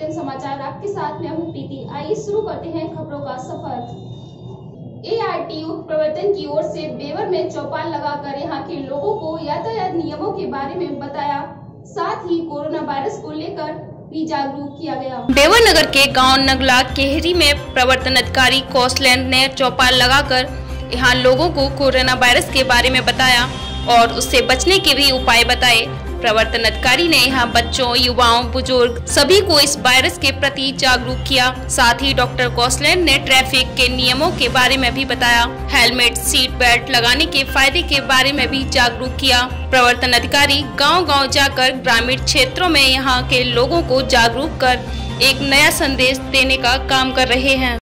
जन समाचार आपके साथ मैं हूं प्रीति। आइए शुरू करते हैं खबरों का सफर। ARTU प्रवर्तन की ओर से बेवर में चौपाल लगाकर यहां के लोगों को यातायात नियमों के बारे में बताया, साथ ही कोरोना वायरस को लेकर भी जागरूक किया गया। बेवर नगर के गांव नगला केहरी में प्रवर्तन अधिकारी कौशलेंद्र ने चौपाल लगाकर यहां लोगों को कोरोना वायरस के बारे में बताया और उससे बचने के भी उपाय बताए। प्रवर्तन अधिकारी ने यहां बच्चों, युवाओं, बुजुर्ग सभी को इस वायरस के प्रति जागरूक किया। साथ ही डॉक्टर कौशलेंद्र ने ट्रैफिक के नियमों के बारे में भी बताया। हेलमेट, सीट बेल्ट लगाने के फायदे के बारे में भी जागरूक किया। प्रवर्तन अधिकारी गांव-गांव जाकर ग्रामीण क्षेत्रों में यहां के लोगों को जागरूक कर एक नया संदेश देने का काम कर रहे हैं।